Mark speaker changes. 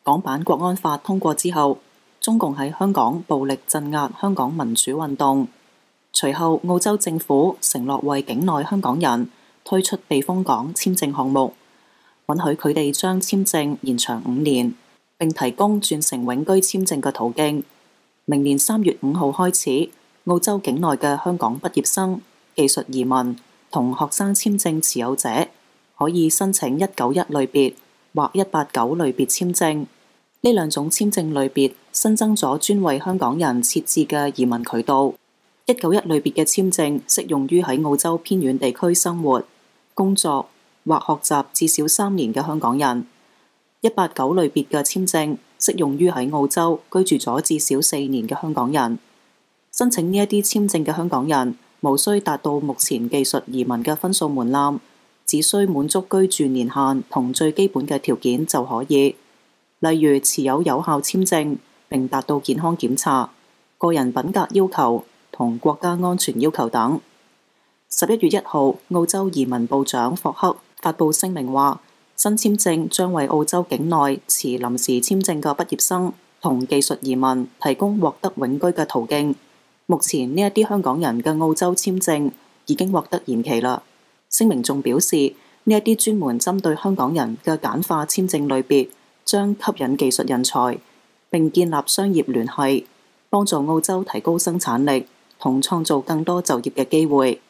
Speaker 1: 港版國安法通過之後，中共喺香港暴力鎮壓香港民主運動。隨後，澳洲政府承諾為境內香港人推出避風港簽證項目，允許佢哋將簽證延長5年，並提供轉成永居簽證嘅途徑。明年3月5號開始，澳洲境內嘅香港畢業生、技術移民同學生簽證持有者可以申請191類別或189類別簽證。呢兩種簽證類別新增咗專為香港人設置嘅移民渠道。191類別嘅簽證適用於喺澳洲偏遠地區生活、工作或學習至少3年嘅香港人。189類別嘅簽證適用於喺澳洲居住咗至少4年嘅香港人。申請呢一啲簽證嘅香港人無需達到目前技術移民嘅分數門檻，只需滿足居住年限同最基本嘅條件就可以，例如持有有效簽證並達到健康檢查、個人品格要求同國家安全要求等。11月1號，澳洲移民部長霍克發布聲明話，新簽證將為澳洲境內持臨時簽證嘅畢業生同技術移民提供獲得永居嘅途徑。目前呢一啲香港人嘅澳洲簽證已經獲得延期啦。聲明仲表示，呢一啲專門針對香港人嘅簡化簽證類別將吸引技術人才，並建立商業聯繫，幫助澳洲提高生產力同創造更多就業嘅機會。